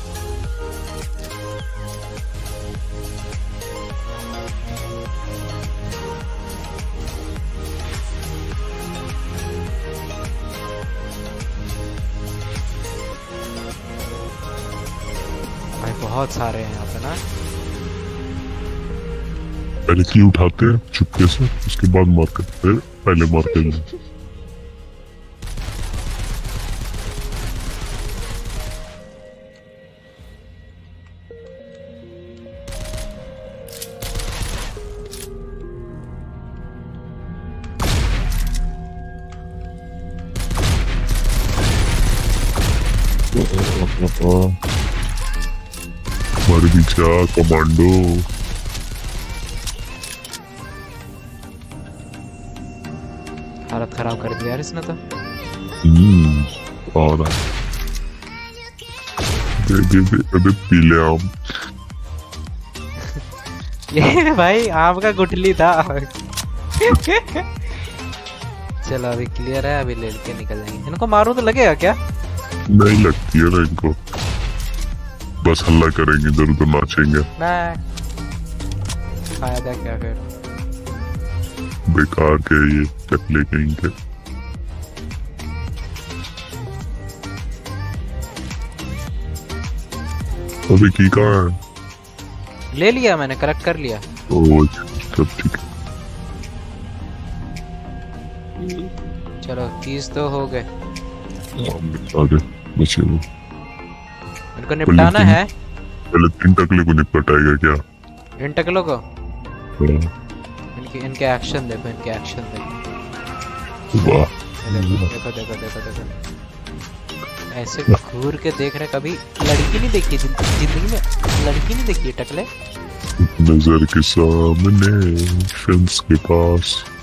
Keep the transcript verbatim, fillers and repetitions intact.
बहुत सारे हैं यहाँ पे ना। पहले की उठाते हैं चुपके से, उसके बाद मार करते हैं, पहले मारते हैं। हमारे पीछे कमांडो। हालत खराब कर दिया यार इसने तो। हम्म और दे दे दे अबे पीले आम। ये भाई आम का गुठली था। चलो अभी क्लियर है, अभी ले के निकल जाएंगे। इनको मारूं तो लगेगा क्या? नहीं लगती है ना इनको, बस हल्ला करेंगे, इधर उधर नाचेंगे। फायदा क्या फिर, बेकार के ये चकले कहीं के। अभी की कहाँ है? ले लिया मैंने, करेक्ट कर लिया। ओह सब ठीक है। चलो तीस तो हो गए। आगे बचे वो। इनको निपटाना है। पहले तीन टकले को निपटाएगा क्या? इन टकलों को? इनके इनके एक्शन देखो, इनके एक्शन देखो। वाह देखो देखो देखो देखो, ऐसे घूर के देख रहे। कभी लड़की नहीं देखी जिंदगी में, लड़की नहीं देखी टकले। नजर के सामने फेंस के पास।